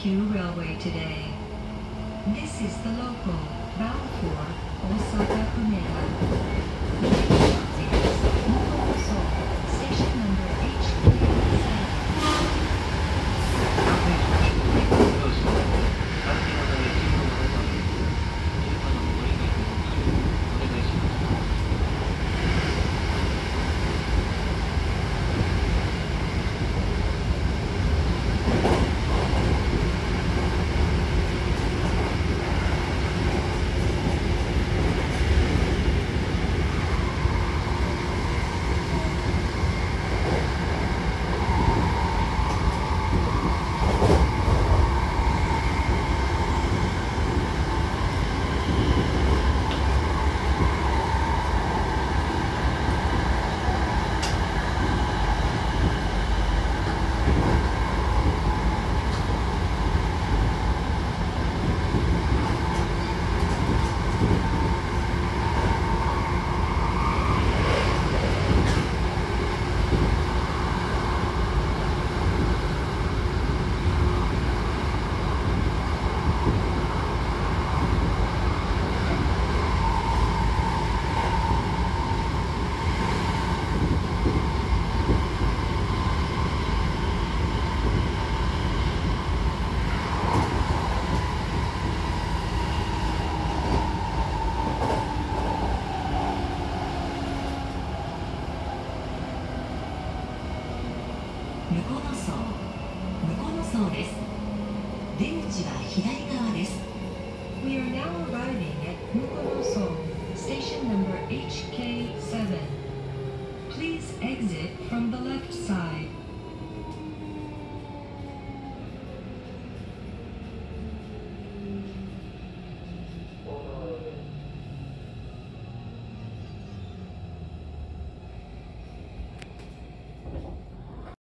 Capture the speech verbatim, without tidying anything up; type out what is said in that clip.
Tokyu Railway today. This is the local bound for Osaka Umeda. The next stop is Mukoso, station number H K seven. どうぞ。関係のない一部の皆さん、電波のご利用お願いします。 向こうの層、向こうの層です。出口は左側です。We are now arriving at Mukono-so, station number H K seven. Please exit from the left side.